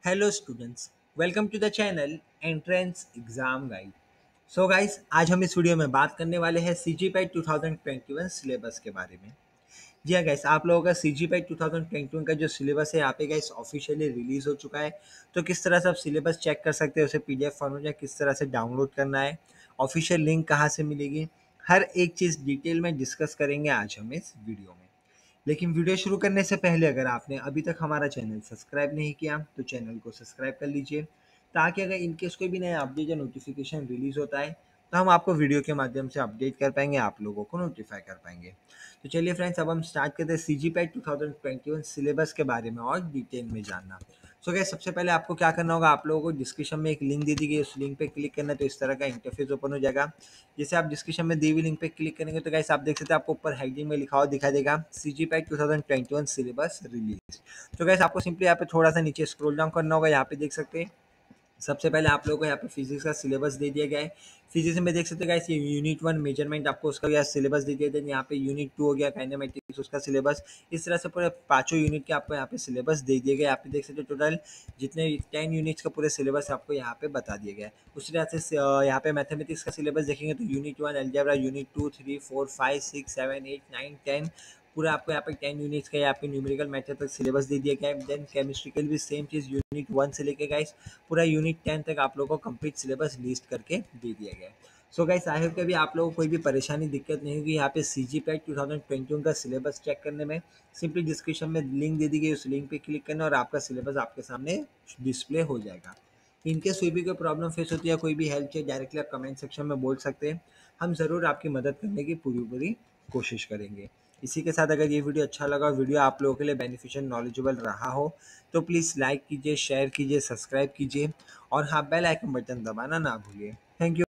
Hello students, welcome to the channel entrance exam guide. So guys, आज हम इस video में बात करने वाले हैं CGPAT 2021 सिलेबस के बारे में। जी हाँ गाइस, आप लोगों का CGPAT 2021 का जो सिलेबस है यहाँ पे गाइस ऑफिशियली रिलीज हो चुका है। तो किस तरह से आप सिलेबस चेक कर सकते हैं, उसे PDF फॉर्मेट में किस तरह से डाउनलोड करना है, ऑफिशियल लिंक कहाँ से मिलेगी, हर एक चीज़ डिटेल में डिस्कस करेंगे आज हम इस वीडियो में। लेकिन वीडियो शुरू करने से पहले अगर आपने अभी तक हमारा चैनल सब्सक्राइब नहीं किया तो चैनल को सब्सक्राइब कर लीजिए, ताकि अगर इनकेस कोई भी नया अपडेट या नोटिफिकेशन रिलीज होता है तो हम आपको वीडियो के माध्यम से अपडेट कर पाएंगे, आप लोगों को नोटिफाई कर पाएंगे। तो चलिए फ्रेंड्स, अब हम स्टार्ट करते हैं CGPAT 2021 सिलेबस के बारे में और डिटेल में जानना। सो गाइस, सबसे पहले आपको क्या करना होगा, आप लोगों को डिस्क्रिप्शन में एक लिंक दे दी गई है, उस लिंक पे क्लिक करना है तो इस तरह का इंटरफेस ओपन हो जाएगा। जैसे आप डिस्क्रिप्शन में दी हुई लिंक पे क्लिक करेंगे तो गाइस आप देख सकते हैं, आपको ऊपर हेडिंग में लिखा हुआ दिखाई देगा CGPAT 2021 सिलेबस रिलीज। तो गाइस आपको सिंपली यहाँ पे थोड़ा सा नीचे स्क्रॉल डाउन करना होगा, यहाँ पे देख सकते हैं सबसे पहले आप लोगों को यहाँ पे फिजिक्स का सिलेबस दे दिया गया है। फिजिक्स में देख सकते हैं गाइस, ये यूनिट 1 मेजरमेंट आपको उसका यहाँ सिलेबस दे दिया गया है। यहाँ पे यूनिट 2 हो गया काइनेमेटिक्स, उसका सिलेबस। इस तरह से पूरे पांचों यूनिट के आपको यहाँ पे सिलेबस दे दिए गए। यहाँ पे देख सकते हो टोटल जितने 10 यूनिट्स का पूरे सिलेबस आपको यहाँ पे बता दिया गया है। उसी तरह से यहाँ पे मैथमेटिक्स का सिलेबस देखेंगे तो यूनिट 1 अलजेब्रा, यूनिट 2, 3, 4, 5, 6, 7, 8, 9, 10 पूरा आपको यहाँ पे 10 यूनिट्स का यहाँ पे न्यूमेरिकल मेथड तक सिलेबस दे दिया गया है। देन केमिस्ट्री के लिए भी सेम चीज़, यूनिट 1 से लेके गाइस पूरा यूनिट 10 तक आप लोगों को कंप्लीट सिलेबस लिस्ट करके दे दिया गया है। सो गाइस, आई होप कि भी आप लोगों को कोई भी परेशानी दिक्कत नहीं होगी यहाँ पे CGPAT 2021 का सिलेबस चेक करने में। सिंपली डिस्क्रिप्शन में लिंक दे दी गई, उस लिंक पे क्लिक करना और आपका सिलेबस आपके सामने डिस्प्ले हो जाएगा। इनकेस कोई भी कोई प्रॉब्लम फेस होती है, कोई भी हेल्प चाहिए, डायरेक्टली आप कमेंट सेक्शन में बोल सकते हैं। हम ज़रूर आपकी मदद करने की पूरी पूरी कोशिश करेंगे। इसी के साथ अगर ये वीडियो अच्छा लगा और वीडियो आप लोगों के लिए बेनिफिशियल नॉलेजेबल रहा हो तो प्लीज़ लाइक कीजिए, शेयर कीजिए, सब्सक्राइब कीजिए और हाँ, बेल आइकन बटन दबाना ना भूलिए। Thank you.